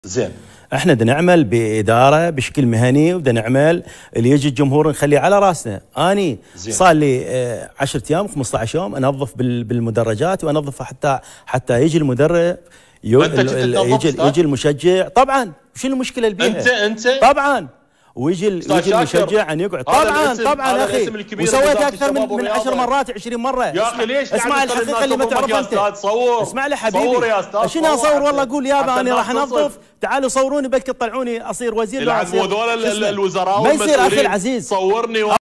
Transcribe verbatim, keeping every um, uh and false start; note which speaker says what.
Speaker 1: زين،
Speaker 2: احنا بدنا نعمل باداره بشكل مهني، وبدنا نعمل اللي يجي الجمهور نخليه على راسنا. اني صار لي عشرة ايام خمسة عشر يوم انظف بالمدرجات، وانظفها حتى حتى يجي المدرب يو يجي يجي المشجع. طبعا شنو المشكله اللي بيها؟
Speaker 1: انت انت
Speaker 2: طبعا ويجي يجي المشجع ان يقعد. طبعا طبعا يا اخي، وسويت اكثر من من عشر مرات عشرين مره.
Speaker 1: يا اخي ليش
Speaker 2: اسمع الحقيقه اللي ما تعرفها انت.
Speaker 1: صور
Speaker 2: اسمع لي حبيبي،
Speaker 1: صور يا استاذ.
Speaker 2: شنو اصور؟ والله اقول يابا انا راح انظف، تعالوا صوروني بلكي تطلعوني اصير وزير.
Speaker 1: يلعبوا هذول الوزراء
Speaker 2: ما يصير اخي العزيز.
Speaker 1: صورني